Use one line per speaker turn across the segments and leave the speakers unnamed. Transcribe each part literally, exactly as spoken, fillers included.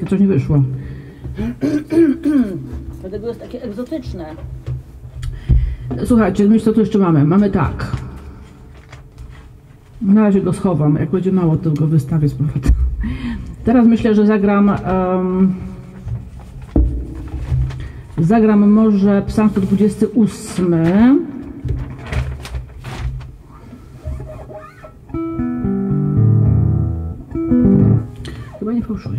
To coś nie wyszło.
Dlatego jest takie egzotyczne.
Słuchajcie, myślę, co tu jeszcze mamy. Mamy tak. Na razie go schowam. Jak będzie mało, to go wystawię z powrotem. Teraz myślę, że zagram... Um, zagram może Psalm sto dwudziesty ósmy. Chyba nie fałszuję.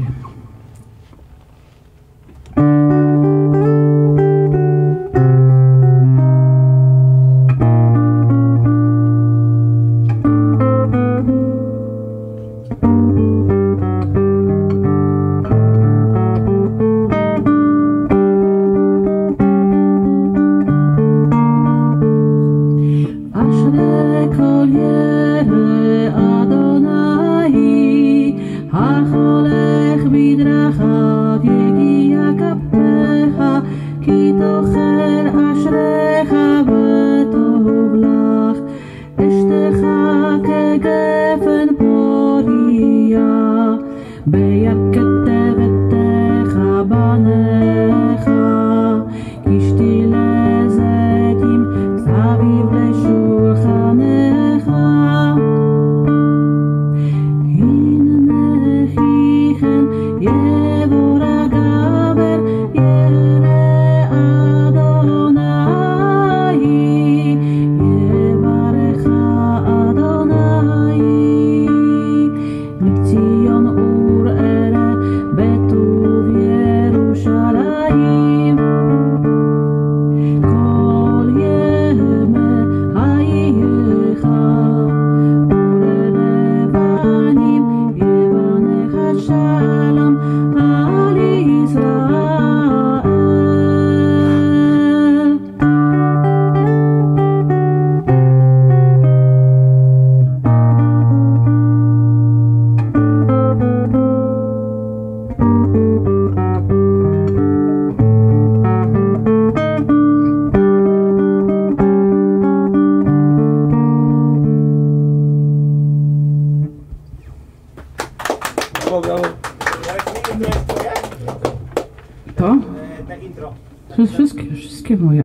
To? To jest wszystkie, wszystkie moje.